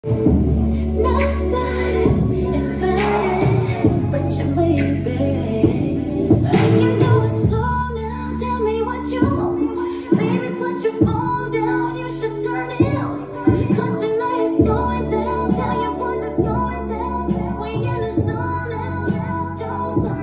Nobody's invited but you, baby. I can go slow now. Tell me what you want. Baby, put your phone down. You should turn it off. 'Cause tonight is going down. Tell your boys it's going down. We in the zone now. Don't stop.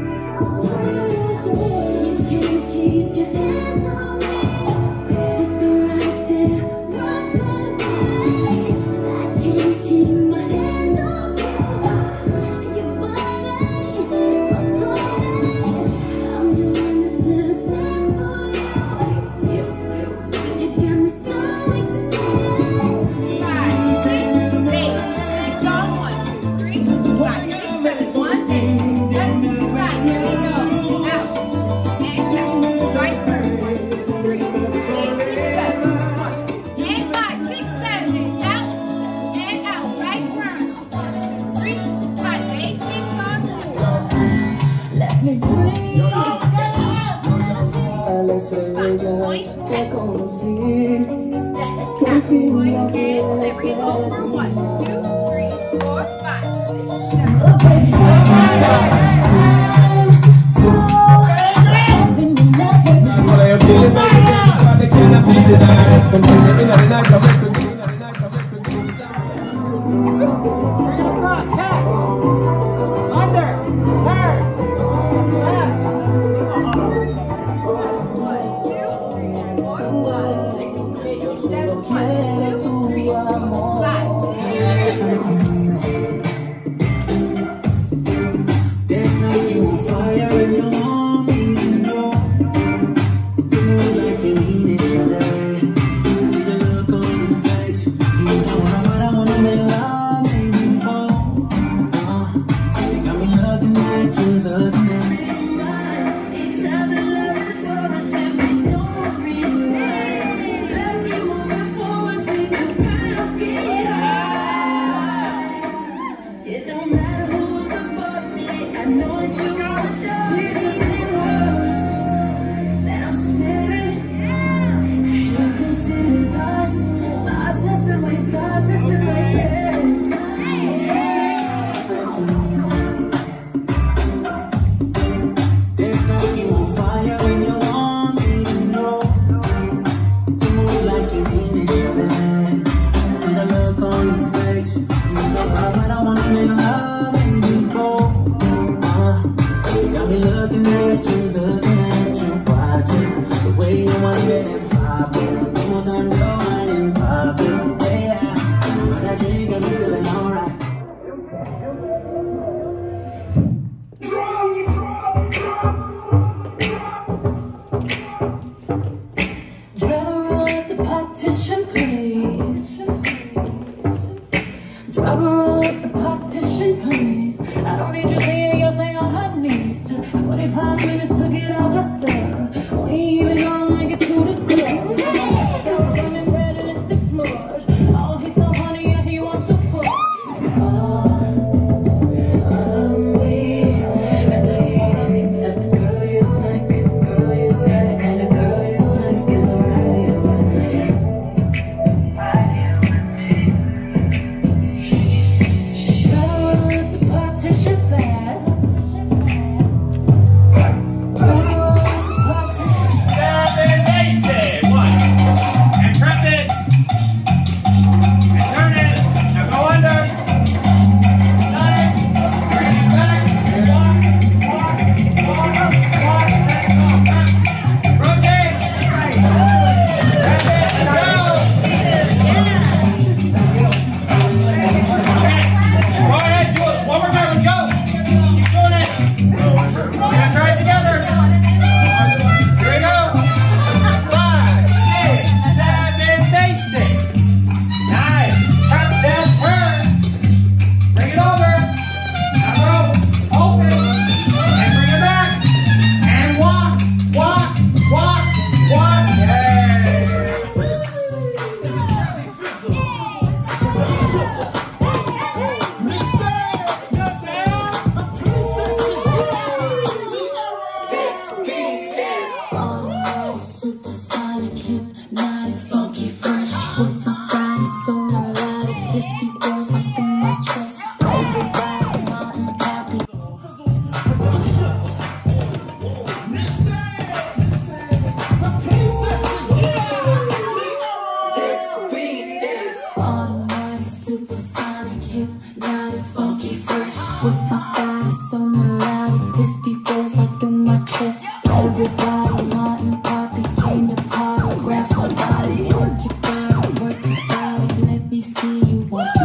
You can't keep your hands on me. Just right there, right there, baby. I can't keep my hands off you. Your body is my body. I'm doing this little dance for you. You got me so excited. 5, 6, 8, go. 1, 2, 3, 5, 6, 7, 1, 8, 7, 5. Here we go. Out and down. Right first. 1, 2, 3, 4, 5, 6, 7. 1 and 5, 6, 7. Out and out. Right first. 1, 2, 3, 5, 8, 6 on one. Let me breathe. Go, go, go. Let's say Point, step on the scene. step, tap, point, and every over. 1, 2, 3, 4, 5, 6, 7. Oh, baby, I'm so up in your love. What I am feeling, baby, can I be denied? I'm feeling in the night, I'm making me. Cross, back, under, turn, left. 1, 2, 3, 4, 5, 6, 8, 7, 1, 2, 3, 4, 5, 6. There's nothing on fire in your arm, you know. You move like you need each other. See the look on your face. You got what I wanna make love, baby, boy. You got me looking at you, looking at you. Each other love is for us if we don't realize. Let's keep moving forward, we can pass behind. It don't matter who's above me, I know that you are the Please just say words that I'm staring. You consider thoughts that's in my thoughts, that's in my head. There's nothing on fire in your arm, you know. You move like you need each other. See the look on your face. You got what I wanna make love, baby, boy. You got me looking at you, watching the way you want it and pop it. One more time, go on and pop it, yeah. When I drink, got me feeling alright. Driver at the partition, please. Driver at the partition, please. I don't need you saying you're saying on her knees. 45 minutes to get all dressed up. We ain't even gonna make it to this club. Running red and lipstick smudge. Oh, he's so honey, yeah, he wants to fuck. We just wanna meet the girl you like. The kind of girl you like is right here with me. Right here with me. Drive at the partition fast. Drive at the right through my chest. Everybody nodding happy. Automatic, supersonic, hypnotic, funky, fresh. With my body so melodic, this beat goes right through my chest. Everybody nodding, poppy, came to party, grab somebody, work your body, let me see you want.